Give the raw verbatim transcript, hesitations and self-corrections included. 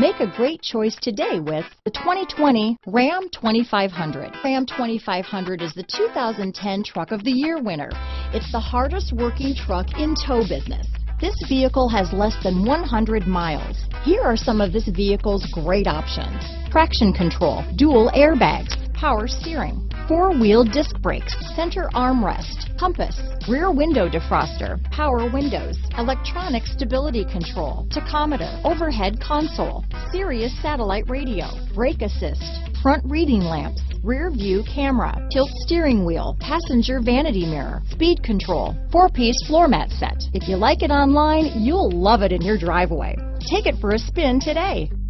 Make a great choice today with the twenty twenty Ram twenty-five hundred. Ram twenty-five hundred is the two thousand ten Truck of the Year winner. It's the hardest working truck in tow business. This vehicle has less than one hundred miles. Here are some of this vehicle's great options: traction control, dual airbags, power steering, four-wheel disc brakes, center armrest, compass, rear window defroster, power windows, electronic stability control, tachometer, overhead console, Sirius satellite radio, brake assist, front reading lamps, rear view camera, tilt steering wheel, passenger vanity mirror, speed control, four-piece floor mat set. If you like it online, you'll love it in your driveway. Take it for a spin today.